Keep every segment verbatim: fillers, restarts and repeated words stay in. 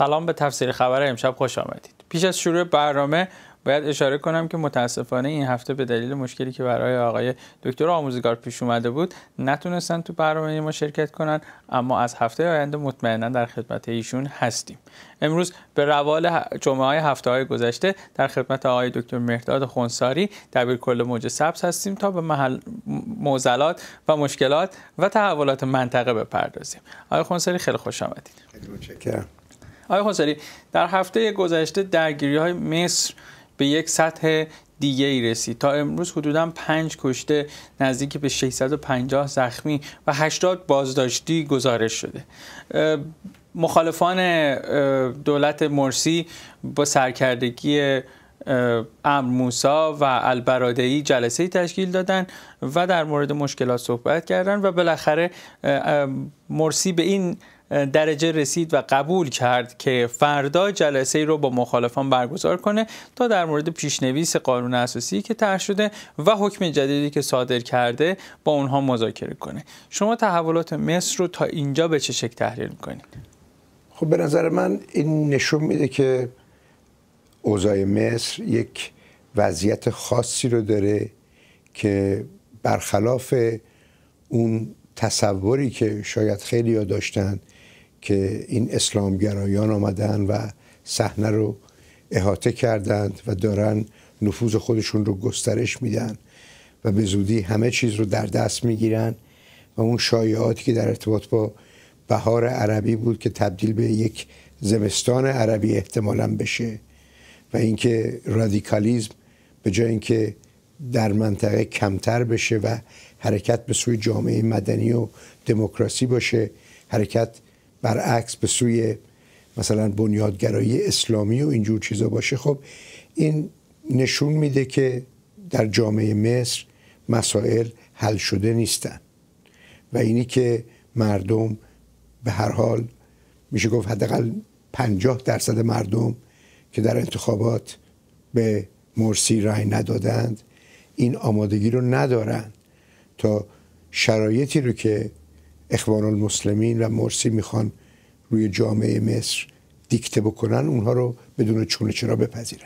سلام، به تفسیر خبر امشب خوش آمدید. پیش از شروع برنامه باید اشاره کنم که متاسفانه این هفته به دلیل مشکلی که برای آقای دکتر آموزگار پیش اومده بود نتونستن تو برنامه ما شرکت کنن، اما از هفته آینده مطمئنا در خدمت ایشون هستیم. امروز به روال جمعه های هفته های گذشته در خدمت آقای دکتر مهرداد خونساری دبیرکل موج سبز هستیم تا به محل معضلات و مشکلات و تحولات منطقه بپردازیم. آقای خونساری خیلی خوش آمدید. متشکرم. آقای خونساری، در هفته گذشته درگیری‌های مصر به یک سطح دیگه ای رسید. تا امروز حدوداً پنج کشته، نزدیک به ششصد و پنجاه زخمی و هشتاد بازداشتی گزارش شده. مخالفان دولت مرسی با سرکردگی امر موسی و البرادعی جلسه‌ای تشکیل دادن و در مورد مشکلات صحبت کردن و بالاخره مرسی به این درجه رسید و قبول کرد که فردا جلسه رو با مخالفان برگزار کنه تا در مورد پیشنویس قانون اساسی که طرح شده و حکم جدیدی که صادر کرده با اونها مذاکره کنه. شما تحولات مصر رو تا اینجا به چه شکل تحلیل می‌کنید؟ خب به نظر من این نشون میده که اوضاع مصر یک وضعیت خاصی رو داره که برخلاف اون تصوری که شاید خیلی‌ها داشتن که این اسلامگرایان آمدن و صحنه رو احاطه کردند و دارن نفوذ خودشون رو گسترش میدن و به زودی همه چیز رو در دست میگیرن و اون شایعاتی که در ارتباط با بهار عربی بود که تبدیل به یک زمستان عربی احتمالاً بشه و اینکه رادیکالیسم به جای اینکه در منطقه کمتر بشه و حرکت به سوی جامعه مدنی و دموکراسی باشه، حرکت برعکس به سوی مثلا بنیادگرایی اسلامی و اینجور چیزا باشه. خب این نشون میده که در جامعه مصر مسائل حل شده نیستن و اینی که مردم به هر حال میشه گفت حداقل پنجاه درصد مردم که در انتخابات به مرسی رأی ندادند این آمادگی رو ندارن تا شرایطی رو که اخوان المسلمین و مرسی میخوان روی جامعه مصر دیکته بکنن اونها رو بدون چونه چرا بپذیرن.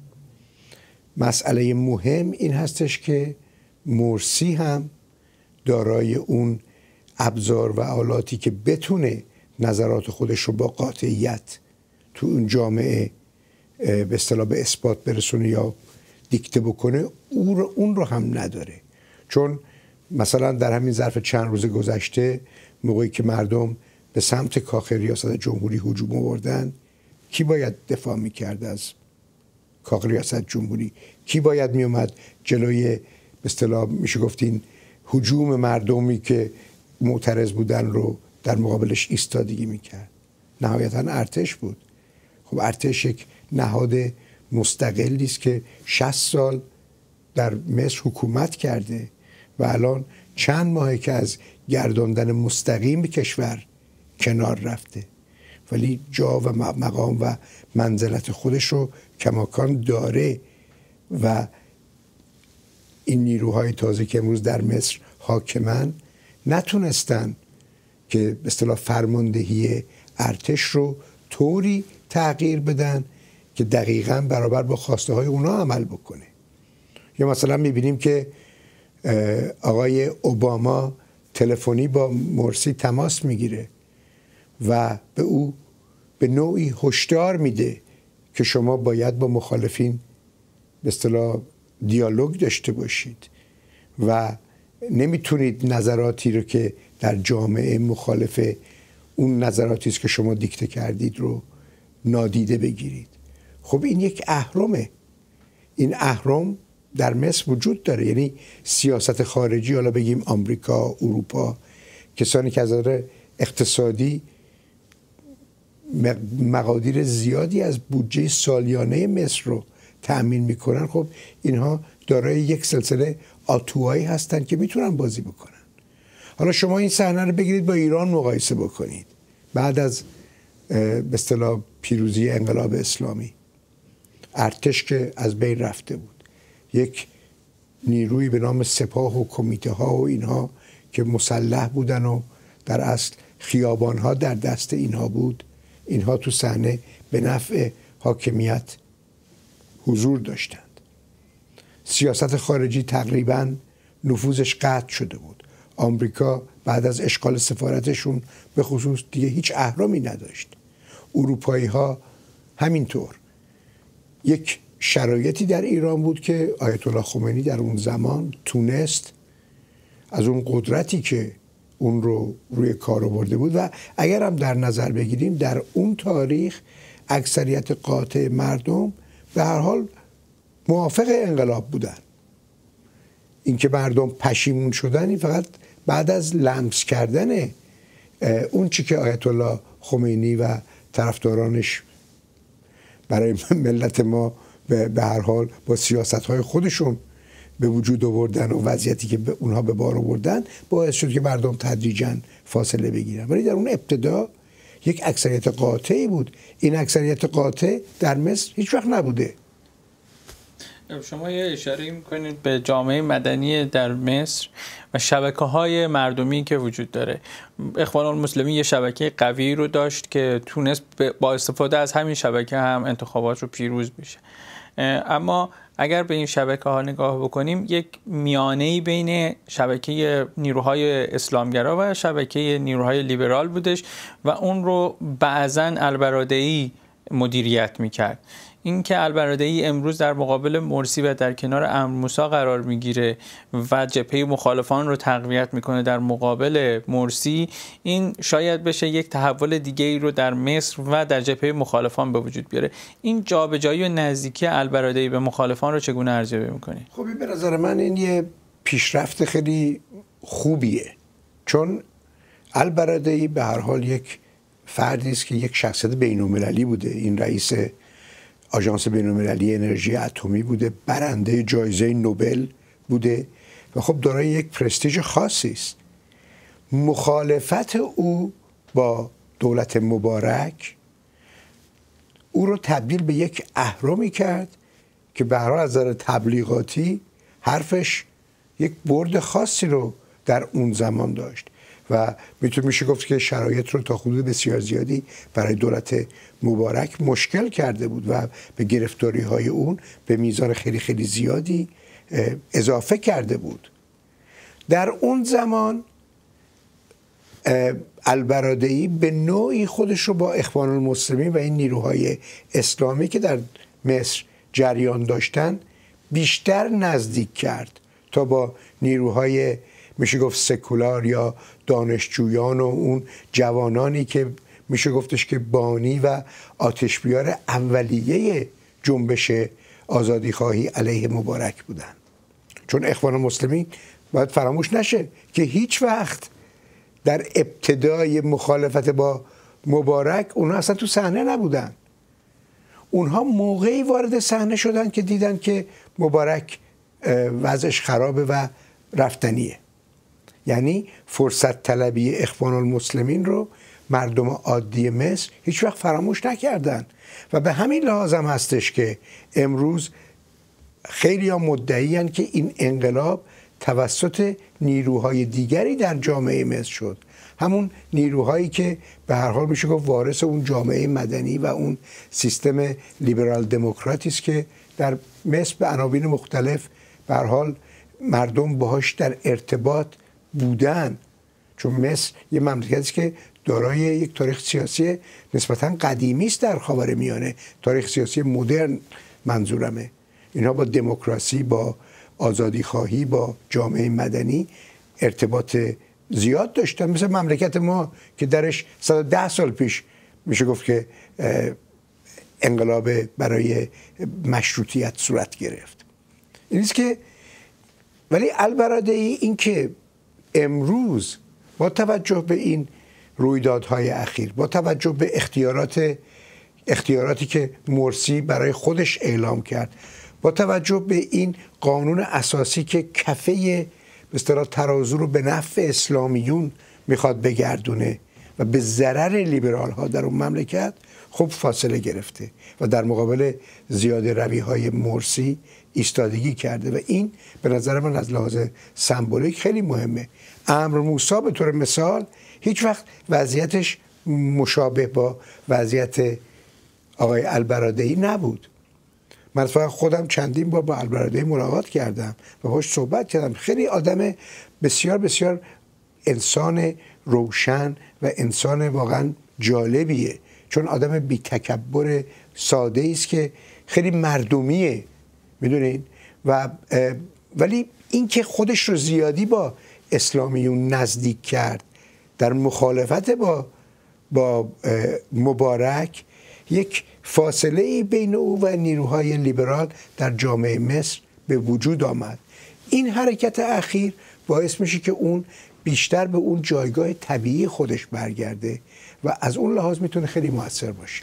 مسئله مهم این هستش که مرسی هم دارای اون ابزار و آلاتی که بتونه نظرات خودش رو با قاطعیت تو اون جامعه به اصطلاح به اثبات برسونه یا دیکته بکنه اون رو هم نداره. چون مثلا در همین ظرف چند روز گذشته موقعی که مردم به سمت کاخ ریاست جمهوری هجوم آوردن، کی باید دفاع میکرد از کاخ ریاست جمهوری؟ کی باید میومد جلوی به اصطلاح میشه گفتین هجوم مردمی که معترض بودن رو در مقابلش ایستادگی میکرد؟ نهایتا ارتش بود. خب ارتش یک نهاد مستقلی است که شصت سال در مصر حکومت کرده و الان چند ماهه که از گرداندن مستقیم کشور کنار رفته، ولی جا و مقام و منزلت خودش رو کماکان داره و این نیروهای تازه که امروز در مصر حاکمن نتونستن که به اصطلاح فرماندهی ارتش رو طوری تغییر بدن که دقیقاً برابر با خواسته های اونا عمل بکنه. یا مثلا میبینیم که آقای اوباما تلفنی با مرسی تماس میگیره و به او به نوعی هشدار میده که شما باید با مخالفین به اصطلاح دیالوگ داشته باشید و نمیتونید نظراتی رو که در جامعه مخالف اون نظراتی است که شما دیکته کردید رو نادیده بگیرید. خب این یک اهرمه. این اهرم در مصر وجود داره، یعنی سیاست خارجی، حالا بگیم آمریکا، اروپا، کسانی که از نظر اقتصادی مقادیر زیادی از بودجه سالیانه مصر رو تأمین میکنن، خب اینها دارای یک سلسله آتوهایی هستن که میتونن بازی بکنن. حالا شما این صحنه رو بگیرید با ایران مقایسه بکنید بعد از به اصطلاح پیروزی انقلاب اسلامی. ارتش که از بین رفته بود، یک نیروی به نام سپاه و کمیته ها و اینها که مسلح بودن و در اصل خیابان ها در دست اینها بود، اینها تو صحنه به نفع حاکمیت حضور داشتند. سیاست خارجی تقریباً نفوذش قطع شده بود. آمریکا بعد از اشغال سفارتشون به خصوص دیگه هیچ اهرامی نداشت. اروپایی ها همینطور. یک شرایطی در ایران بود که آیت الله خمینی در اون زمان تونست از اون قدرتی که اون رو روی کار آورده بود و اگر هم در نظر بگیریم در اون تاریخ اکثریت قاطع مردم به هر حال موافق انقلاب بودن. اینکه مردم پشیمون شدن این فقط بعد از لمس کردن اون چی که آیت الله خمینی و طرفدارانش برای ملت ما به هر حال با سیاست‌های خودشون به وجود آوردن و وضعیتی که به اونها به بار آوردن باعث شد که مردم تدریجاً فاصله بگیرن. ولی در اون ابتدا یک اکثریت قاطعی بود. این اکثریت قاطع در مصر هیچ وقت نبوده. شما یه اشاره میکنید به جامعه مدنی در مصر و شبکه‌های مردمی که وجود داره. اخوان المسلمین یه شبکه قوی رو داشت که تونست با استفاده از همین شبکه هم انتخابات رو پیروز بشه. اما اگر به این شبکه ها نگاه بکنیم یک میانه‌ای بین شبکه نیروهای اسلامگرا و شبکه نیروهای لیبرال بودش و اون رو بعضاً البرادعی مدیریت میکرد. این که البرادعی امروز در مقابل مرسی و در کنار امر موسی قرار میگیره و جبهه مخالفان رو تقویت میکنه در مقابل مرسی، این شاید بشه یک تحول دیگه ای رو در مصر و در جبهه مخالفان به وجود بیاره. این جابجایی و نزدیکی البرادعی به مخالفان رو چگونه ارزیابی میکنی؟ خب به نظر من این یه پیشرفت خیلی خوبیه، چون البرادعی به هر حال یک فردی است که یک شخصیت بین‌المللی بوده. این رئیس آژانس بین‌المللی انرژی اتمی بوده، برنده جایزه نوبل بوده و خب دارای یک پرستیژ خاصی است. مخالفت او با دولت مبارک او رو تبدیل به یک اهرمی کرد که به هر حال از نظر تبلیغاتی حرفش یک برد خاصی رو در اون زمان داشت و میتونه میشه گفت که شرایط رو تا حدود بسیار زیادی برای دولت مبارک مشکل کرده بود و به گرفتاری های اون به میزان خیلی خیلی زیادی اضافه کرده بود. در اون زمان البرادعی به نوعی خودش رو با اخوان المسلمین و این نیروهای اسلامی که در مصر جریان داشتن بیشتر نزدیک کرد تا با نیروهای میشه گفت سکولار یا دانشجویان و اون جوانانی که میشه گفتش که بانی و آتشبیار اولیه جنبش آزادیخواهی علیه مبارک بودن. چون اخوان المسلمین باید فراموش نشه که هیچ وقت در ابتدای مخالفت با مبارک اونها اصلا تو صحنه نبودن. اونها موقعی وارد صحنه شدن که دیدن که مبارک وضعش خرابه و رفتنیه. یعنی فرصت طلبی اخوان المسلمین رو مردم عادی مصر هیچ وقت فراموش نکردن و به همین لحاظ هم هستش که امروز خیلی ها مدعی‌اند که این انقلاب توسط نیروهای دیگری در جامعه مصر شد، همون نیروهایی که به هر حال میشه گفت وارث اون جامعه مدنی و اون سیستم لیبرال دموکراتی است که در مصر به عناوین مختلف به هر حال مردم باهاش در ارتباط بودن. چون مصر یه مملکتی است که دارای یک تاریخ سیاسی نسبتاً قدیمی است در خاورمیانه، تاریخ سیاسی مدرن منظورمه. اینها با دموکراسی، با آزادیخواهی، با جامعه مدنی ارتباط زیاد داشتن، مثل مملکت ما که درش صد و ده سال پیش میشه گفت که انقلاب برای مشروطیت صورت گرفت. این است که ولی البرادعی این که امروز با توجه به این رویدادهای اخیر، با توجه به اختیارات اختیاراتی که مرسی برای خودش اعلام کرد، با توجه به این قانون اساسی که کفه به اصطلاح ترازو رو به نفع اسلامیون میخواد بگردونه و به ضرر لیبرال ها در اون مملکت، خب فاصله گرفته و در مقابل زیاده روی های مرسی ایستادگی کرده و این به نظر من از لحاظ سمبولیک خیلی مهمه. امر موسی به طور مثال هیچ وقت وضعیتش مشابه با وضعیت آقای البرادعی نبود. من خودم چندین بار با البرادعی ملاقات کردم و باهاش صحبت کردم. خیلی آدم بسیار بسیار انسان روشن و انسان واقعا جالبیه، چون آدم بی تکبر ساده است که خیلی مردمیه، میدونین. و ولی اینکه خودش رو زیادی با اسلامیون نزدیک کرد در مخالفت با با مبارک، یک فاصله ای بین او و نیروهای لیبرال در جامعه مصر به وجود آمد. این حرکت اخیر باعث میشه که اون بیشتر به اون جایگاه طبیعی خودش برگرده و از اون لحاظ میتونه خیلی موثر باشه.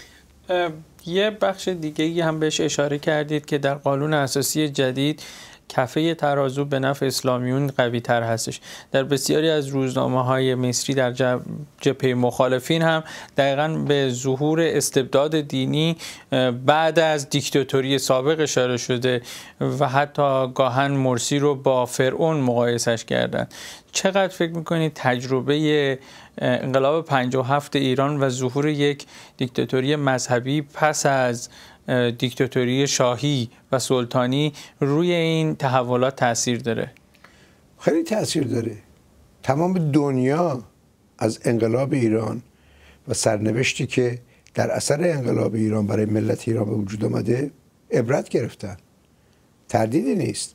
یه بخش دیگه هم بهش اشاره کردید که در قانون اساسی جدید کفه ترازو به نفع اسلامیون قوی تر هستش. در بسیاری از روزنامه های مصری در جبهه مخالفین هم دقیقاً به ظهور استبداد دینی بعد از دیکتاتوری سابق اشاره شده و حتی گاهن مرسی رو با فرعون مقایسش کردن. چقدر فکر میکنید تجربه انقلاب پنجاه و هفت ایران و ظهور یک دیکتاتوری مذهبی پس از دیکتاتوری شاهی و سلطانی روی این تحولات تأثیر داره؟ خیلی تأثیر داره. تمام دنیا از انقلاب ایران و سرنوشتی که در اثر انقلاب ایران برای ملت ایران به وجود آمده عبرت گرفتن. تردیدی نیست.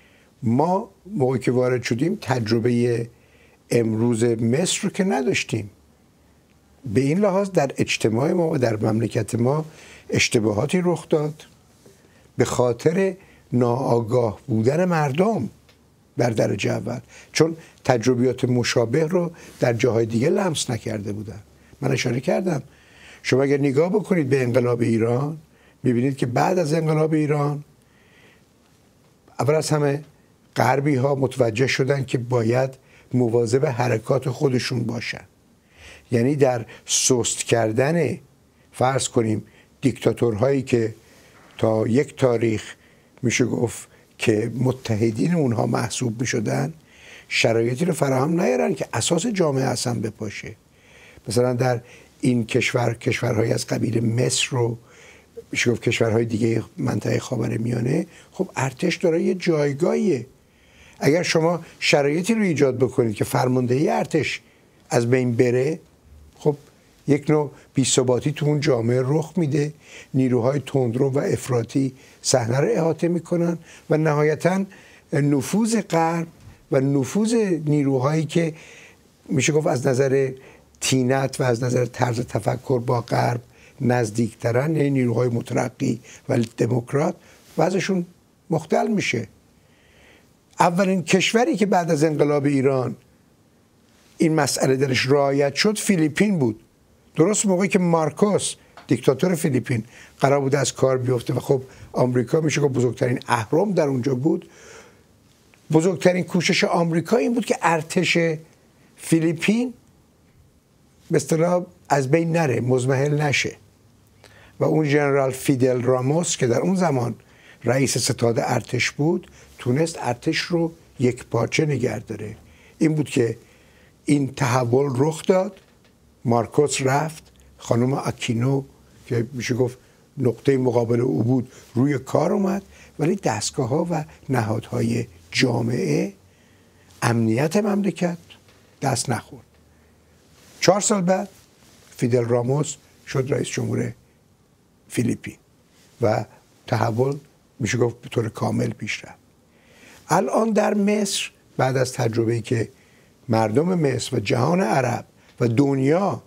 ما موقعی که وارد شدیم تجربه امروز مصر رو که نداشتیم. به این لحاظ در اجتماع ما و در مملکت ما اشتباهاتی رخ داد به خاطر ناآگاه بودن مردم در درجه اول، چون تجربیات مشابه رو در جاهای دیگه لمس نکرده بودن. من اشاره کردم شما اگر نگاه بکنید به انقلاب ایران میبینید که بعد از انقلاب ایران اول از همه غربی ها متوجه شدن که باید مواظب حرکات خودشون باشن. یعنی در سست کردن فرض کنیم دیکتاتورهایی که تا یک تاریخ میشه گفت که متحدین اونها محسوب میشدن، شرایطی رو فراهم نیارن که اساس جامعه اصلا بپاشه. مثلا در این کشور کشورهای از قبیل مصر رو میشه گفت کشورهای دیگه منطقه خاورمیانه، خب ارتش داره یه جایگاهیه. اگر شما شرایطی رو ایجاد بکنید که فرماندهی ارتش از بین بره، خب یک نوع بی‌ثباتی تو اون جامعه رخ میده، نیروهای تندرو و افراطی صحنه رو احاطه میکنن و نهایتاً نفوذ غرب و نفوذ نیروهایی که میشه گفت از نظر طینت و از نظر طرز تفکر با غرب نزدیکترن، یعنی نیروهای مترقی و دموکرات، وضعشون مختل میشه. اولین کشوری که بعد از انقلاب ایران این مسئله درش رعایت شد فیلیپین بود. درست موقعی که مارکوس دیکتاتور فیلیپین قرار بود از کار بیفته و خب آمریکا میشه که بزرگترین اهرم در اونجا بود، بزرگترین کوشش آمریکا این بود که ارتش فیلیپین به اصطلاح از بین نره، مضمحل نشه و اون ژنرال فیدل راموس که در اون زمان رئیس ستاد ارتش بود تونست ارتش رو یک پارچه نگه داره. این بود که این تحول رخ داد، مارکوس رفت، خانم آکینو که میشه گفت نقطه مقابل او بود روی کار اومد، ولی دستگاه ها و نهادهای جامعه امنیت مملکت دست نخورد. چهار سال بعد فیدل راموس شد رئیس جمهور فیلیپین و تحول میشه گفت به طور کامل پیش رفت. الان در مصر بعد از تجربه‌ای که مردم مصر و جهان عرب و دنیا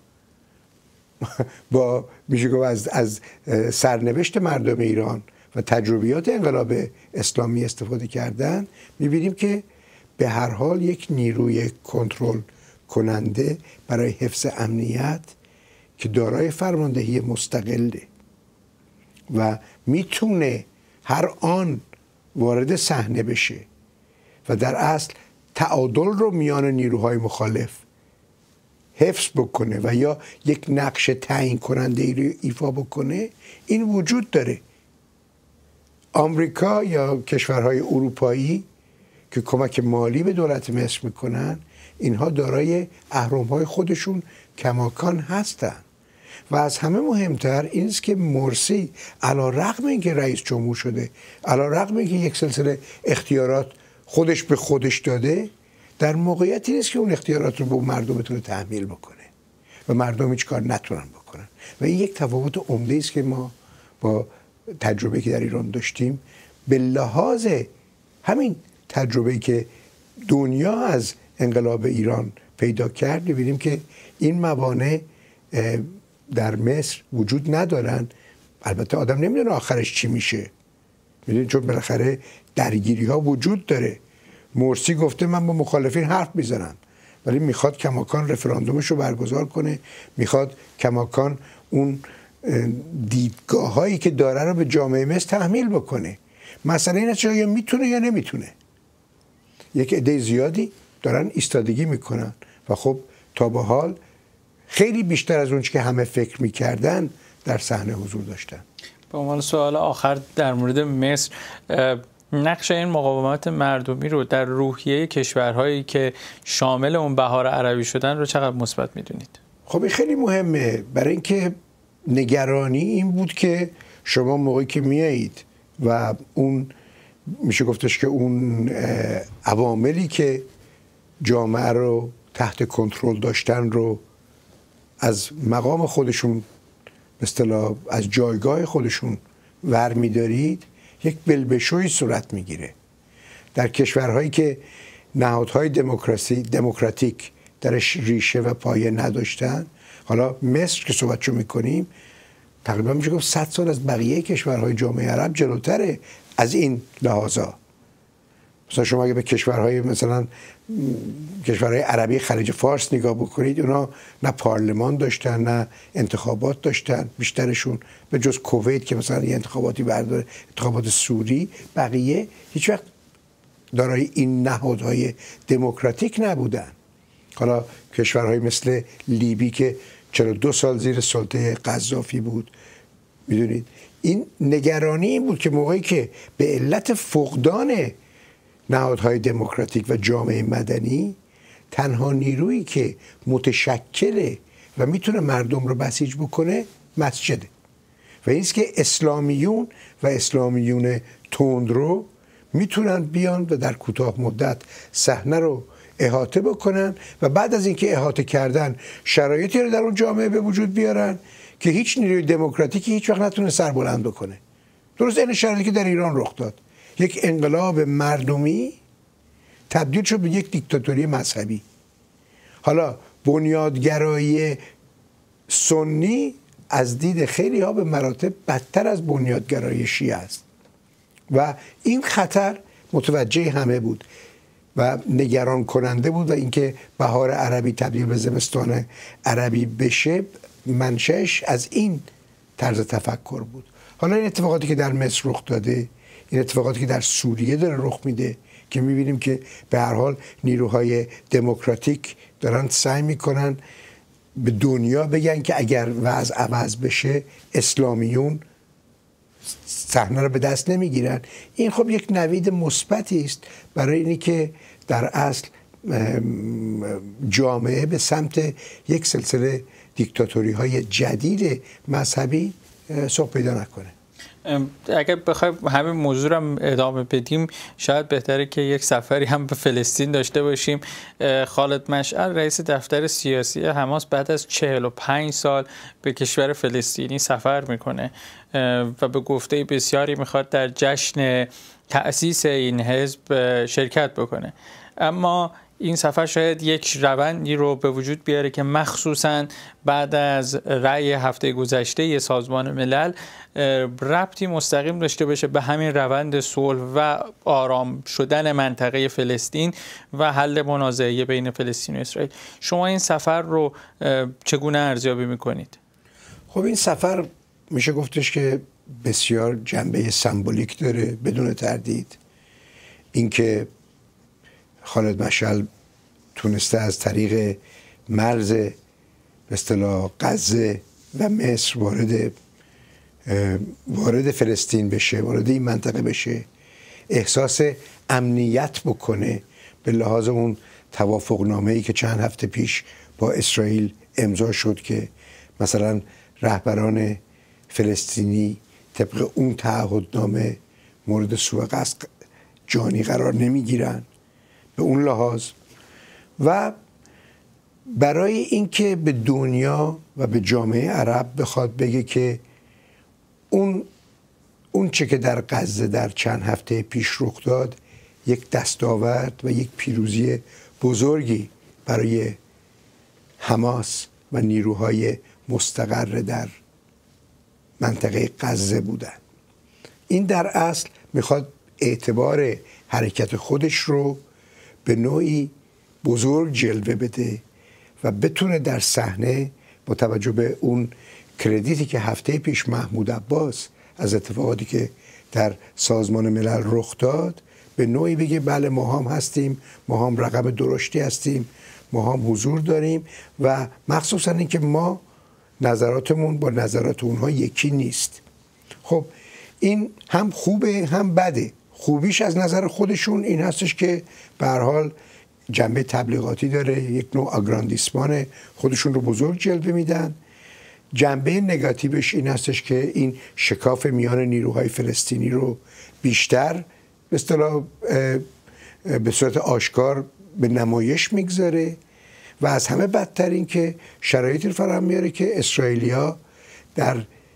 با میشه گفت از, از سرنوشت مردم ایران و تجربیات انقلاب اسلامی استفاده کردن، میبینیم که به هر حال یک نیروی کنترل کننده برای حفظ امنیت که دارای فرماندهی مستقله و میتونه هر آن وارد صحنه بشه و در اصل تعادل رو میان نیروهای مخالف حفظ بکنه و یا یک نقش تعیین کننده ای رو ایفا بکنه، این وجود داره. آمریکا یا کشورهای اروپایی که کمک مالی به دولت مصر میکنن، اینها دارای اهرم‌های خودشون کماکان هستن. و از همه مهمتر این است که مرسی علی رغم اینکه رئیس جمهور شده، علی رغم اینکه یک سلسله اختیارات خودش به خودش داده، در موقعیتی نیست که اون اختیارات رو به مردم بتونه تحمیل بکنه و مردم هیچ کار نتونن بکنن. و این یک تفاوت عمده است که ما با تجربه‌ای که در ایران داشتیم به لحاظ همین تجربه‌ای که دنیا از انقلاب ایران پیدا کرد، می‌بینیم که این موانع در مصر وجود ندارن. البته آدم نمیدونه آخرش چی میشه، میدونید، چون بالاخره درگیری ها وجود داره. مرسی گفته من با مخالفین حرف میزنم، ولی میخواد کماکان رفراندومش رو برگزار کنه، میخواد کماکان اون دیدگاه هایی که داره رو به جامعه مصر تحمیل بکنه. مسئله اینه چه یا میتونه یا نمیتونه. یک عده زیادی دارن ایستادگی میکنن و خب تا به حال خیلی بیشتر از اون که همه فکر میکردن در صحنه حضور داشتن. به عنوان سوال آخر در مورد مصر، نقش این مقاومت مردمی رو در روحیه کشورهایی که شامل اون بهار عربی شدن رو چقدر مثبت میدونید؟ خب این خیلی مهمه، برای اینکه نگرانی این بود که شما موقعی که میایید و اون میشه گفتش که اون عواملی که جامعه رو تحت کنترل داشتن رو از مقام خودشون به اصطلاح از جایگاه خودشون ور می‌دارید، یک بلبشوی صورت میگیره. در کشورهایی که نهادهای دموکراسی دموکراتیک درش ریشه و پایه نداشتن، حالا مصر که صحبتشو میکنیم تقریبا میشه گفت صد سال از بقیه کشورهای جامعه عرب جلوتره از این لحاظا. مثلا شما اگه به کشورهای مثلا کشورهای عربی خلیج فارس نگاه بکنید، اونا نه پارلمان داشتن نه انتخابات داشتن، بیشترشون به جز کویت که مثلا یه انتخاباتی برداره، انتخابات سوری، بقیه هیچ وقت دارای این نهادهای دموکراتیک نبودن. حالا کشورهای مثل لیبی که چهل و دو سال زیر سلطه قذافی بود، میدونید این نگرانی این بود که موقعی که به علت فقدان نهادهای دموکراتیک و جامعه مدنی، تنها نیرویی که متشکله و میتونه مردم رو بسیج بکنه مسجده و این است که اسلامیون و اسلامیون تندرو میتونن بیان و در کوتاه مدت صحنه رو احاطه بکنن و بعد از اینکه احاطه کردن شرایطی رو در اون جامعه به وجود بیارن که هیچ نیروی دموکراتیکی هیچ وقت نتونه سر بلند بکنه. درست این شرایطی که در ایران رخ داد، یک انقلاب مردمی تبدیل شد به یک دیکتاتوری مذهبی. حالا بنیادگرایی سنی از دید خیلی ها به مراتب بدتر از بنیادگرایی شیعه است و این خطر متوجه همه بود و نگران کننده بود و اینکه بهار عربی تبدیل به زمستان عربی بشه منشأش از این طرز تفکر بود. حالا این اتفاقاتی که در مصر رخ داده، این اتفاقاتی که در سوریه داره رخ میده که میبینیم که به هر حال نیروهای دموکراتیک دارن سعی میکنن به دنیا بگن که اگر وضع عوض بشه اسلامیون صحنه رو به دست نمیگیرن. این خب یک نوید مثبتی است برای اینی که در اصل جامعه به سمت یک سلسله دیکتاتوری های جدید مذهبی سوق پیدا نکنه. اگر بخوایم همین موضوع رو ادامه بدیم، شاید بهتره که یک سفری هم به فلسطین داشته باشیم. خالد مشعل رئیس دفتر سیاسی حماس بعد از چهل و پنج سال به کشور فلسطینی سفر میکنه و به گفته بسیاری میخواد در جشن تأسیس این حزب شرکت بکنه، اما این سفر شاید یک روندی رو به وجود بیاره که مخصوصاً بعد از رأی هفته گذشته سازمان ملل ربطی مستقیم داشته باشه به همین روند صلح و آرام شدن منطقه فلسطین و حل منازعه بین فلسطین و اسرائیل. شما این سفر رو چگونه ارزیابی میکنید؟ خب این سفر میشه گفتش که بسیار جنبه سمبولیک داره بدون تردید. اینکه خالد مشعل تونسته از طریق مرز به اصطلاح غزه و مصر وارد وارد فلسطین بشه، وارد این منطقه بشه، احساس امنیت بکنه به لحاظ اون توافق نامه‌ای که چند هفته پیش با اسرائیل امضا شد که مثلا رهبران فلسطینی طبق اون تعهدنامه مورد سوء قصد جانی قرار نمیگیرن به اون لحاظ. و برای اینکه به دنیا و به جامعه عرب بخواد بگه که اون اون چه که در غزه در چند هفته پیش رخ داد یک دستاورد و یک پیروزی بزرگی برای حماس و نیروهای مستقر در منطقه غزه بودن. این در اصل میخواد اعتبار حرکت خودش رو به نوعی بزرگ جلوه بده و بتونه در صحنه با توجه به اون کردیتی که هفته پیش محمود عباس از اتفاقاتی که در سازمان ملل رخ داد به نوعی بگه بله ما هم هستیم، ما هم رقم درشتی هستیم، ما هم حضور داریم و مخصوصا اینکه ما نظراتمون با نظرات اونها یکی نیست. خب این هم خوبه هم بده. خوبیش از نظر خودشون این هستش که به هر حال جنبه تبلیغاتی داره، یک نوع آگراندیسمان خودشون رو بزرگ جلوه میدن. جنبه نگاتیوش این هستش که این شکاف میان نیروهای فلسطینی رو بیشتر به اصطلاح به صورت آشکار به نمایش میگذاره و از همه بدتر این که شرایطی رو فراهم میاره که اسرائیلیا در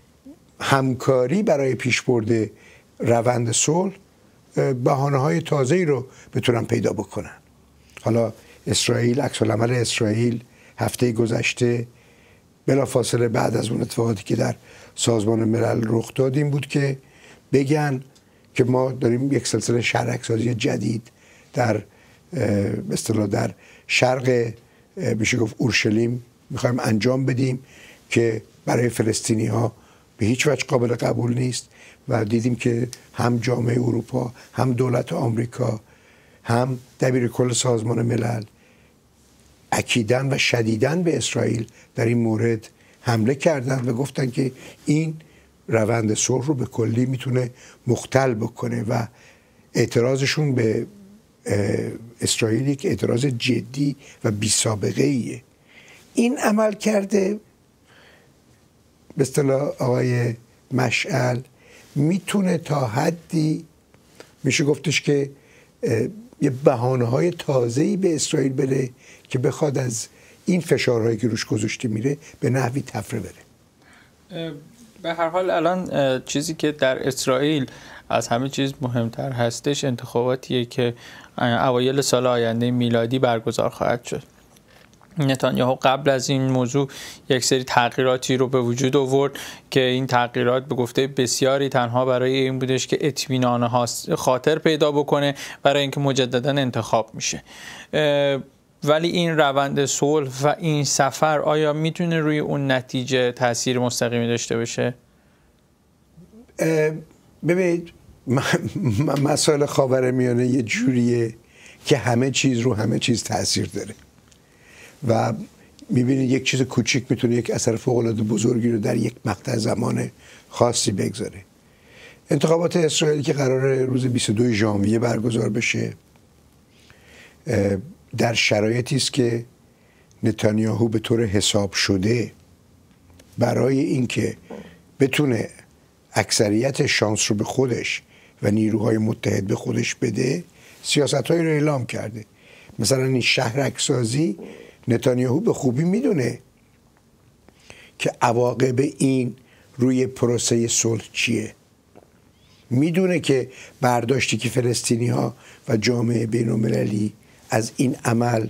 همکاری برای پیشبرد روند صلح بهانه‌های تازه‌ای رو بتونن پیدا بکنن. حالا اسرائیل، عکس العمل اسرائیل هفته گذشته بلافاصله بعد از اون اتفاقاتی که در سازمان ملل رخ داد این بود که بگن که ما داریم یک سلسله شهرک‌سازی جدید در به اصطلاح در شرق میشه گفت اورشلیم میخوایم انجام بدیم که برای فلسطینی ها به هیچ وجه قابل قبول نیست و دیدیم که هم جامعه اروپا هم دولت آمریکا هم دبیر کل سازمان ملل اکیداً و شدیداً به اسرائیل در این مورد حمله کردند و گفتن که این روند صلح رو به کلی میتونه مختل بکنه و اعتراضشون به اسرائیل یک اعتراض جدی و بی سابقه ایه. این عمل کرده به اصطلاح آقای مشعل میتونه تا حدی میشه گفتش که یه بهانه‌های تازه‌ای به اسرائیل بده که بخواد از این فشارهایی که روش گذاشته میره به نحوی تفره بره. به هر حال الان چیزی که در اسرائیل از همه چیز مهمتر هستش انتخاباتیه که اوایل سال آینده میلادی برگزار خواهد شد. نتانیاهو قبل از این موضوع یک سری تغییراتی رو به وجود آورد که این تغییرات به گفته بسیاری تنها برای این بودش که اطمینان خاطر پیدا بکنه برای اینکه مجددا انتخاب میشه. ولی این روند صلح و این سفر آیا میتونه روی اون نتیجه تاثیر مستقیمی داشته باشه؟ ببینید مسائل خاورمیانه یه جوریه که همه چیز رو همه چیز تاثیر داره و میبینید یک چیز کوچیک میتونه یک اثر فوق‌العاده بزرگی رو در یک مقطع زمان خاصی بگذاره. انتخابات اسرائیل که قرار روز بیست و دوم ژانویه برگزار بشه در شرایطی است که نتانیاهو به طور حساب شده برای اینکه بتونه اکثریت شانس رو به خودش و نیروهای متحد به خودش بده سیاست‌هایی رو اعلام کرده. مثلا این شهرک‌سازی نتانیاهو به خوبی میدونه که عواقب این روی پروسه صلح چیه. میدونه که برداشتی که فلسطینی ها و جامعه بین المللی از این عمل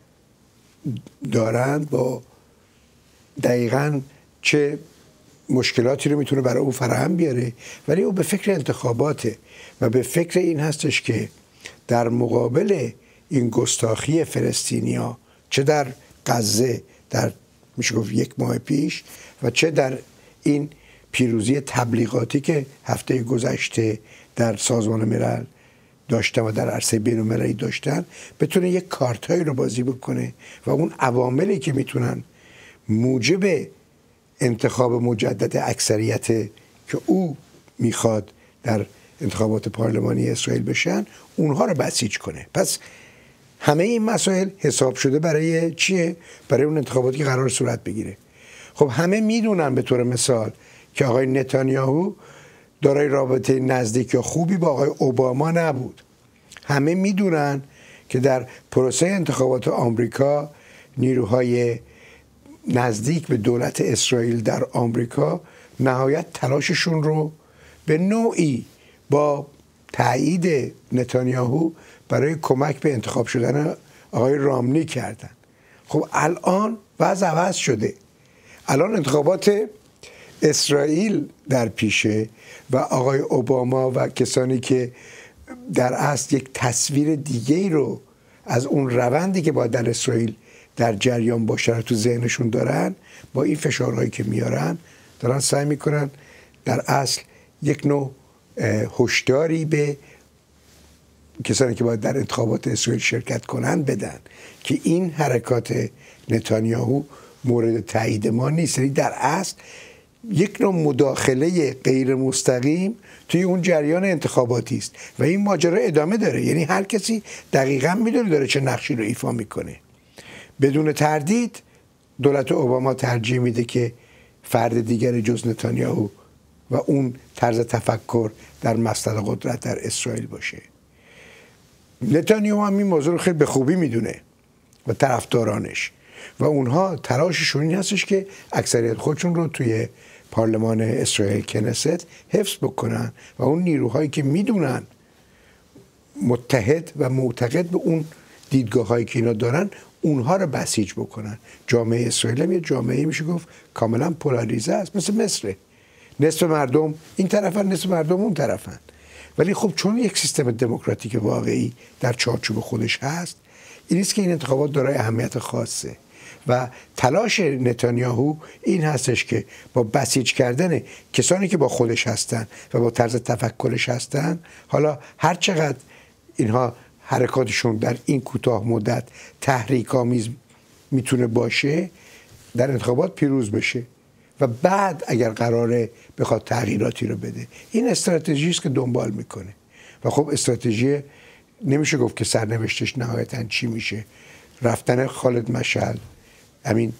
دارند با دقیقاً چه مشکلاتی رو میتونه برای او فراهم بیاره، ولی او به فکر انتخاباته و به فکر این هستش که در مقابل این گستاخی فلسطینیا چه در غزه در میشه گفت یک ماه پیش و چه در این پیروزی تبلیغاتی که هفته گذشته در سازمان ملل داشتن و در عرصه بین المللی داشتن بتونه یک کارتایی رو بازی بکنه و اون عواملی که میتونن موجب انتخاب مجدد اکثریت که او میخواد در انتخابات پارلمانی اسرائیل بشن اونها رو بسیج کنه. پس همه این مسائل حساب شده برای چیه؟ برای اون انتخاباتی که قرار صورت بگیره. خب همه میدونن به طور مثال که آقای نتانیاهو دارای رابطه نزدیک یا خوبی با آقای اوباما نبود. همه میدونن که در پروسه انتخابات آمریکا نیروهای نزدیک به دولت اسرائیل در آمریکا نهایت تلاششون رو به نوعی با تایید نتانیاهو برای کمک به انتخاب شدن آقای رامنی کردن. خب الان وضع عوض شده. الان انتخابات اسرائیل در پیشه و آقای اوباما و کسانی که در اصل یک تصویر دیگه‌ای رو از اون روندی که باید در اسرائیل در جریان باشه تو ذهنشون دارن، با این فشارهایی که میارن دارن سعی میکنن در اصل یک نوع هشداری به کسانی که باید در انتخابات اسرائیل شرکت کنن بدن که این حرکات نتانیاهو مورد تایید ما نیست. یعنی در اصل یک نوع مداخله غیر مستقیم توی اون جریان انتخاباتی است و این ماجرا ادامه داره. یعنی هر کسی دقیقاً میدونه داره چه نقشی رو ایفا میکنه. بدون تردید دولت اوباما ترجیح میده که فرد دیگر جز نتانیاهو و اون طرز تفکر در مصدر قدرت در اسرائیل باشه. نتانیاهو هم این موضوع رو خیلی به خوبی میدونه و طرفدارانش و اونها تلاششون این هستش که اکثریت خودشون رو توی پارلمان اسرائیل کنست حفظ بکنن و اون نیروهایی که میدونن متحد و معتقد به اون دیدگاه هایی که اینا دارن اونها رو بسیج بکنن. جامعه اسرائیل هم یه جامعه میشه گفت کاملا پولاریزه است، مثل مصر. نصف مردم این طرفن، نصف مردم اون طرفن. ولی خب چون یک سیستم دموکراتیک واقعی در چارچوب خودش هست، این است که این انتخابات دارای اهمیت خاصه و تلاش نتانیاهو این هستش که با بسیج کردن کسانی که با خودش هستن و با طرز تفکرش هستن، حالا هر چقدر اینها حرکاتشون در این کوتاه مدت تحریک آمیز میتونه باشه، در انتخابات پیروز بشه و بعد اگر قراره بخواد تغییراتی رو بده. این استراتژی است که دنبال میکنه و خب استراتژی نمیشه گفت که سرنوشتش نهایتاً چی میشه. رفتن خالد مشعل، همین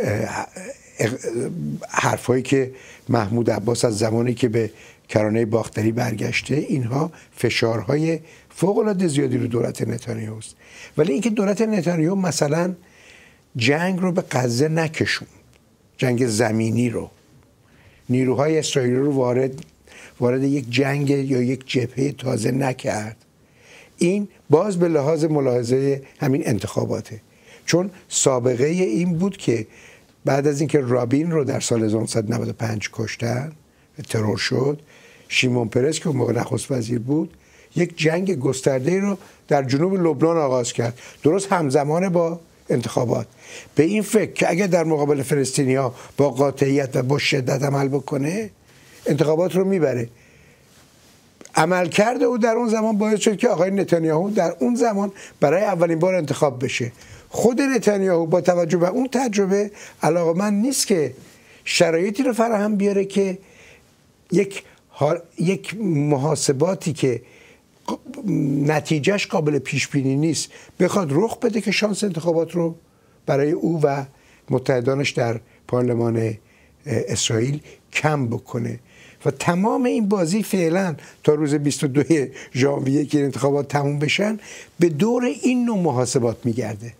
حرفایی که محمود عباس از زمانی که به کرانه باختری برگشته، اینها فشارهای فوق‌العاده زیادی رو دولت نتانیاهو است. ولی اینکه دولت نتانیاهو مثلا جنگ رو به غزه نکشون، جنگ زمینی رو، نیروهای اسرائیلی رو وارد وارد یک جنگ یا یک جبهه تازه نکرد، این باز به لحاظ ملاحظه همین انتخاباته. چون سابقه این بود که بعد از اینکه رابین رو در سال هزار و نهصد و نود و پنج کشتن، ترور شد، شیمون پرس که اون موقع نخست وزیر بود یک جنگ گسترده رو در جنوب لبنان آغاز کرد، درست همزمان با انتخابات، به این فکر که اگر در مقابل فلسطینی‌ها با قاطعیت و با شدت عمل بکنه انتخابات رو میبره. عمل کرده او در اون زمان باعث شد که آقای نتانیاهو در اون زمان برای اولین بار انتخاب بشه. خود نتانیاهو با توجه به اون تجربه علاقه‌مند نیست که شرایطی رو فراهم بیاره که یک یک محاسباتی که نتیجهش قابل پیش بینی نیست بخواد رخ بده که شانس انتخابات رو برای او و متحدانش در پارلمان اسرائیل کم بکنه و تمام این بازی فعلا تا روز بیست و دوم ژانویه که انتخابات تموم بشن به دور این نوع محاسبات میگرده.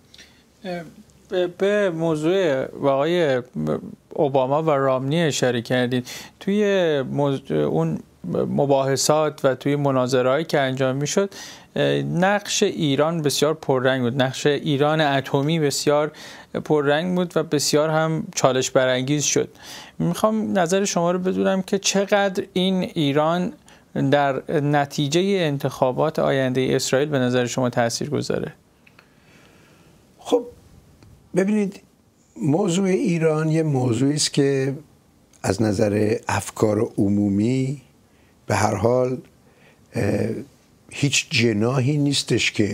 به موضوع آقای اوباما و رامنی اشاره کردید. توی اون مباحثات و توی مناظرهایی که انجام میشد نقش ایران بسیار پررنگ بود، نقش ایران اتمی بسیار پررنگ بود و بسیار هم چالش برانگیز شد. میخوام نظر شما رو بدونم که چقدر این ایران در نتیجه انتخابات آینده اسرائیل به نظر شما تأثیر گذاره؟ خب ببینید، موضوع ایران یه موضوعی است که از نظر افکار عمومی به هر حال هیچ جناحی نیستش که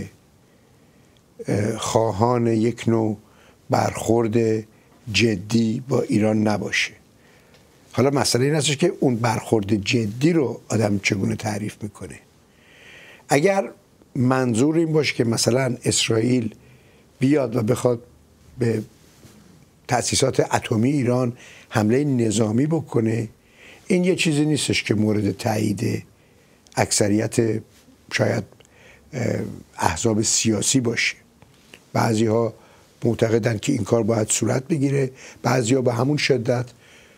خواهان یک نوع برخورد جدی با ایران نباشه. حالا مسئله این هستش که اون برخورد جدی رو آدم چگونه تعریف میکنه. اگر منظور این باشه که مثلا اسرائیل بیاد و بخواد به تأسیسات اتمی ایران حمله نظامی بکنه، این یه چیزی نیستش که مورد تایید اکثریت شاید احزاب سیاسی باشه. بعضی ها معتقدن که این کار باید صورت بگیره، بعضی ها به همون شدت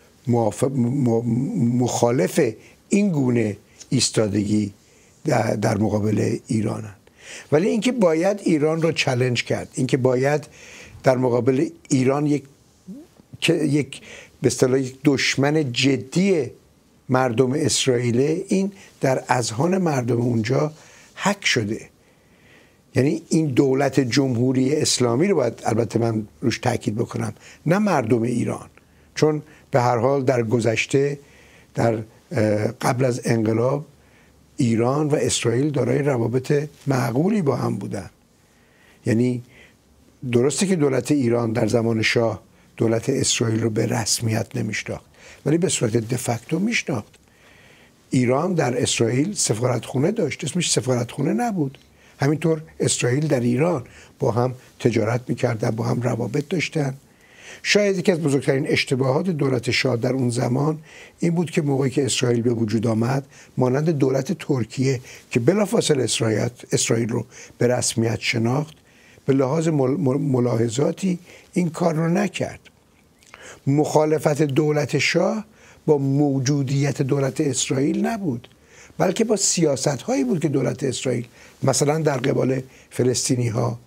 مخالف این گونه ایستادگی در مقابل ایرانن. ولی اینکه باید ایران رو چالش کرد، اینکه باید در مقابل ایران یک یک به اصطلاح یک دشمن جدی مردم اسرائیل، این در اذهان مردم اونجا حک شده. یعنی این دولت جمهوری اسلامی رو باید البته من روش تاکید بکنم، نه مردم ایران، چون به هر حال در گذشته در قبل از انقلاب ایران و اسرائیل دارای روابط معقولی با هم بودن. یعنی درسته که دولت ایران در زمان شاه دولت اسرائیل رو به رسمیت نمیشناخت، ولی به صورت دفاکتو میشناخت. ایران در اسرائیل سفارتخونه داشت، اسمش سفارتخونه نبود. همینطور اسرائیل در ایران با هم تجارت میکردن، با هم روابط داشتن. شاید یکی از بزرگترین اشتباهات دولت شاه در اون زمان این بود که موقعی که اسرائیل به وجود آمد، مانند دولت ترکیه که بلافاصله اسرائیل اسرائیل رو به رسمیت شناخت، به لحاظ ملاحظاتی این کار رو نکرد. مخالفت دولت شاه با موجودیت دولت اسرائیل نبود، بلکه با سیاست هایی بود که دولت اسرائیل مثلا در قبال فلسطینی ها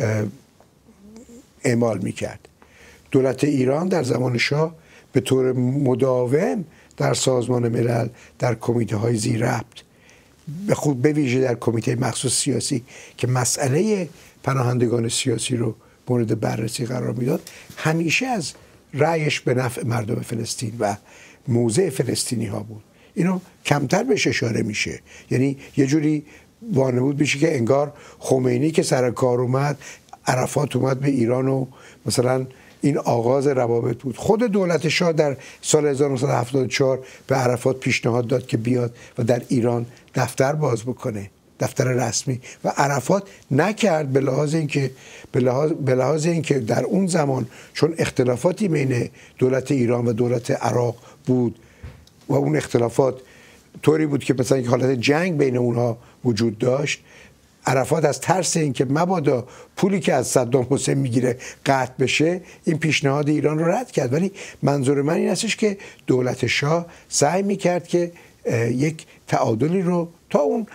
اعمال میکرد. دولت ایران در زمان شاه به طور مداوم در سازمان ملل، در کمیته های زیر ربط، به خود به ویژه در کمیته مخصوص سیاسی که مسئله پناهندگان سیاسی رو مورد بررسی قرار میداد، همیشه از رأیش به نفع مردم فلسطین و موضع فلسطینی ها بود. اینو کمتر بهش اشاره میشه. یعنی یه جوری وانمود میشه که انگار خمینی که سر کار اومد، عرفات اومد به ایران و مثلا این آغاز روابط بود. خود دولت شاه در سال هزار و نهصد و هفتاد و چهار به عرفات پیشنهاد داد که بیاد و در ایران دفتر باز بکنه، دفتر رسمی، و عرفات نکرد، به لحاظ اینکه به لحاظ به لحاظ اینکه در اون زمان چون اختلافاتی بین دولت ایران و دولت عراق بود و اون اختلافات طوری بود که مثلا یک حالت جنگ بین اونها وجود داشت، عرفات از ترس اینکه مبادا پولی که از صدام حسین میگیره قطع بشه، این پیشنهاد ایران رو رد کرد. ولی منظور من این هستش که دولت شاه سعی میکرد که یک تعادلی رو تا اون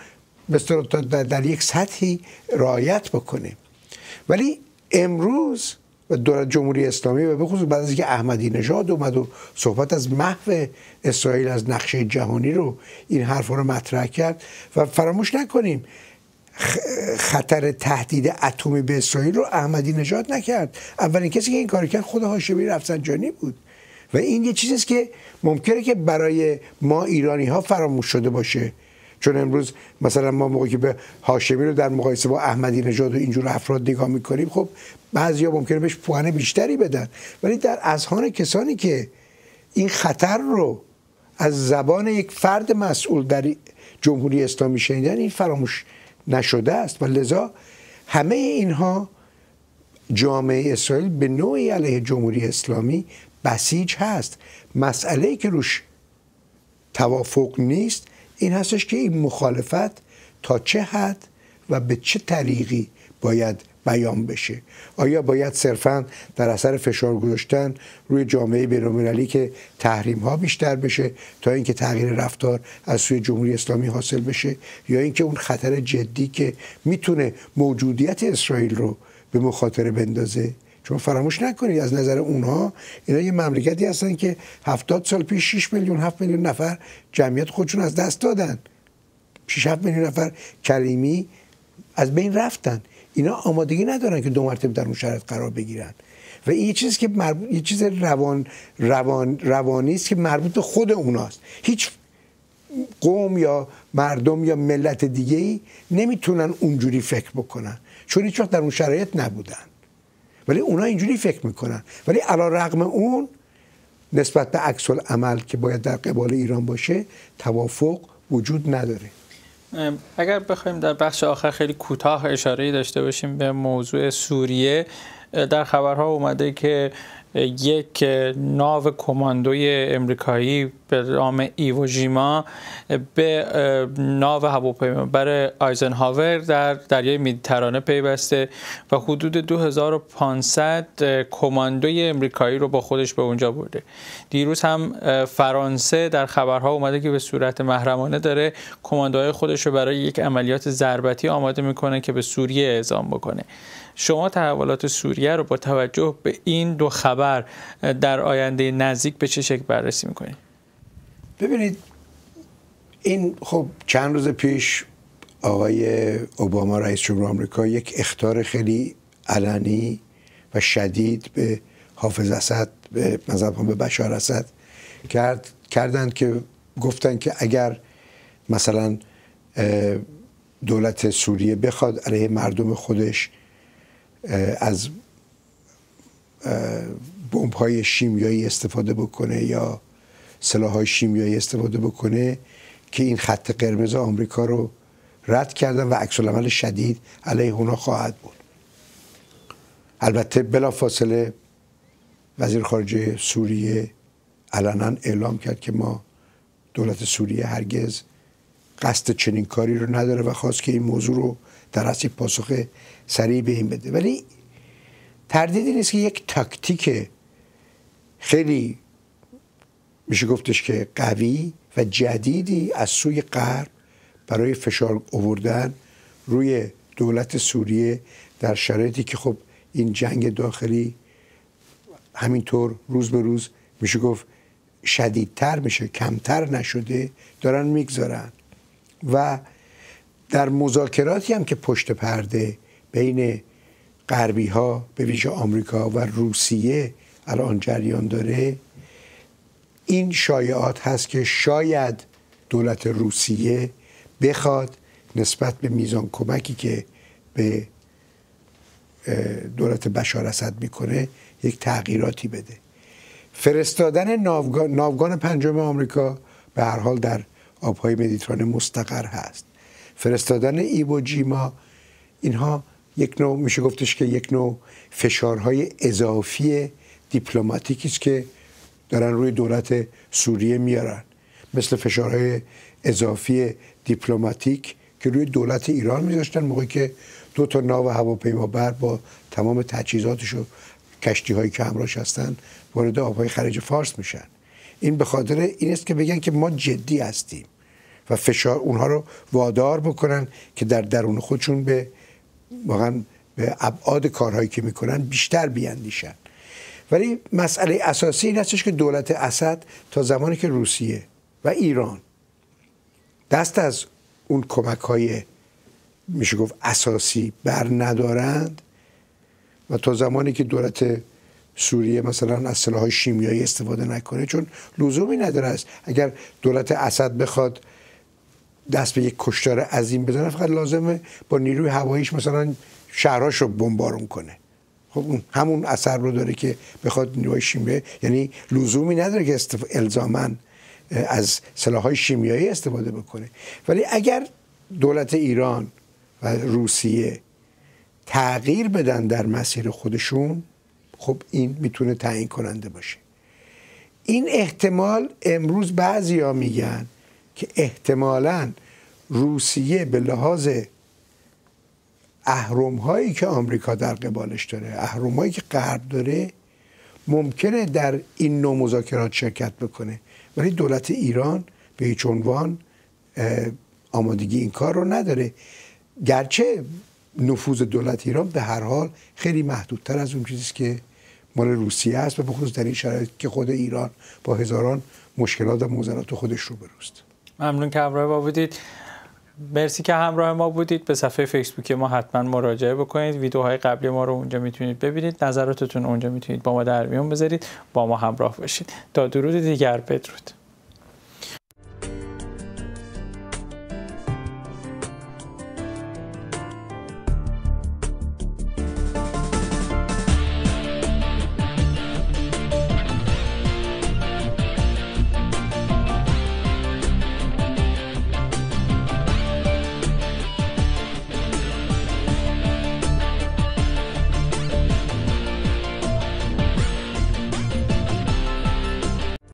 در یک سطحی رعایت بکنه. ولی امروز و دولت جمهوری اسلامی و به خصوص بعد از اینکه احمدی نژاد اومد و صحبت از محو اسرائیل از نقشه جهانی رو، این حرفا رو مطرح کرد. و فراموش نکنیم خطر تهدید اتمی به اسرائیل رو احمدی نژاد نکرد. اولین کسی که این کار کرد خود هاشمی رفسنجانی بود. و این یه چیزیست که ممکنه که برای ما ایرانی ها فراموش شده باشه، چون امروز مثلا ما موقعی که به هاشمی رو در مقایسه با احمدی نژاد و اینجور افراد نگاه میکنیم، خب بعضیا ممکنه بهش پوان بیشتری بدن، ولی در اذهان کسانی که این خطر رو از زبان یک فرد مسئول در جمهوری اسلامی شنیدن، این فراموش نشده است. و لذا همه اینها جامعه اسرائیل به نوعی علیه جمهوری اسلامی بسیج هست. مسئله‌ای که روش توافق نیست این هستش که این مخالفت تا چه حد و به چه طریقی باید بیان بشه. آیا باید صرفاً در اثر فشار گذاشتن روی جامعه بین‌المللی که تحریم ها بیشتر بشه تا اینکه تغییر رفتار از سوی جمهوری اسلامی حاصل بشه، یا اینکه اون خطر جدی که میتونه موجودیت اسرائیل رو به مخاطره بندازه؟ چون فراموش نکنید از نظر اونها اینا یه مملکتی هستن که هفتاد سال پیش شش میلیون هفت میلیون نفر جمعیت خودشون از دست دادن، شش هفت میلیون نفر کریمی از بین رفتن. اینا آمادگی ندارن که دو مرتبه در اون شرایط قرار بگیرن. و این یه چیزی که مربوط، یه چیز روان روان روانی است که مربوط به خود اوناست. هیچ قوم یا مردم یا ملت دیگه‌ای نمیتونن اونجوری فکر بکنن، چون هیچ وقت در اون شرایط نبودن. ولی اونا اینجوری فکر میکنن. ولی علی رغم اون نسبت به عکس العمل که باید در قبال ایران باشه توافق وجود نداره. اگر بخوایم در بخش آخر خیلی کوتاه اشاره‌ای داشته باشیم به موضوع سوریه، در خبرها اومده که یک ناو کماندوی امریکایی به نام ایووژیما به ناو هواپیمابر آیزنهاور در دریای مدیترانه پیوسته و حدود دو هزار و پانصد کماندوی امریکایی رو با خودش به اونجا برده. دیروز هم فرانسه در خبرها اومده که به صورت محرمانه داره کماندوهای خودش رو برای یک عملیات ضربتی آماده میکنه که به سوریه اعزام بکنه. شما تحولات سوریه رو با توجه به این دو خبر در آینده نزدیک به چه شکل بررسی میکنید؟ ببینید، این خب چند روز پیش آقای اوباما رئیس جمهور آمریکا یک اخطار خیلی علنی و شدید به حافظ اسد، به مثلا به بشار اسد کرد کردند که گفتن که اگر مثلا دولت سوریه بخواد علیه مردم خودش از بمب‌های شیمیایی استفاده بکنه یا سلاح‌های شیمیایی استفاده بکنه، که این خط قرمز آمریکا رو رد کردن و عکس‌العمل شدید علیه اونا خواهد بود. البته بلافاصله وزیر خارجه سوریه علنا اعلام کرد که ما دولت سوریه هرگز قصد چنین کاری رو نداره و خواست که این موضوع رو در اصل پاسخ سریع به این بده. ولی تردیدی نیست که یک تاکتیک خیلی میشه گفتش که قوی و جدیدی از سوی غرب برای فشار آوردن روی دولت سوریه در شرایطی که خب این جنگ داخلی همینطور روز به روز میشه گفت شدیدتر میشه، کمتر نشده، دارن میگذارن. و در مذاکراتی هم که پشت پرده بین غربی ها به ویژه آمریکا و روسیه الان جریان داره، این شایعات هست که شاید دولت روسیه بخواد نسبت به میزان کمکی که به دولت بشار اسد میکنه یک تغییراتی بده. فرستادن ناوگان, ناوگان پنجم آمریکا به هر حال در آبهای مدیترانه مستقر هست. فرستادن ایووژیما، اینها یک نوع میشه گفتش که یک نوع فشارهای اضافی دیپلماتیکی است که دارن روی دولت سوریه میارن، مثل فشارهای اضافی دیپلماتیک که روی دولت ایران میذاشتن موقعی که دو تا ناو هواپیمابر با تمام تجهیزاتش و کشتی هایی که همراهش هستن وارد آبهای خلیج فارس میشن. این به خاطر این است که بگن که ما جدی هستیم و فشار اونها رو وادار بکنن که در درون خودشون به واقعا به ابعاد کارهایی که میکنن بیشتر بیاندیشن. ولی مسئله اساسی این هستش که دولت اسد تا زمانی که روسیه و ایران دست از اون کمک‌های میشه گفت اساسی بر ندارند و تا زمانی که دولت سوریه مثلا از سلاح‌های شیمیایی استفاده نکنه، چون لزومی نداره است اگر دولت اسد بخواد دست به یک کشتار عظیم بزنه، فقط لازمه با نیروی هواییش مثلا شهرهاش رو بمبارون کنه. خب اون همون اثر رو داره که بخواد نیروی شیمیایی، یعنی لزومی نداره که استف... الزاماً از سلاح‌های شیمیایی استفاده بکنه. ولی اگر دولت ایران و روسیه تغییر بدن در مسیر خودشون، خب این میتونه تعیین کننده باشه. این احتمال امروز بعضیا میگن که احتمالاً روسیه به لحاظ اهرم‌هایی که آمریکا در قبالش داره، اهرم‌هایی که غرب داره، ممکنه در این نوع مذاکرات شرکت بکنه، ولی دولت ایران به هیچ عنوان آمادگی این کار رو نداره، گرچه نفوذ دولت ایران به هر حال خیلی محدودتر از اون چیزی که مال روسیه است و بخصوص در این شرایط که خود ایران با هزاران مشکلات و معضلات خودش رو بروست. ممنون که همراه ما بودید. مرسی که همراه ما بودید. به صفحه فیسبوک ما حتما مراجعه بکنید. ویدیوهای قبلی ما رو اونجا میتونید ببینید. نظراتتون اونجا میتونید با ما در میون بذارید. با ما همراه باشید. تا درود دیگر، بدرود.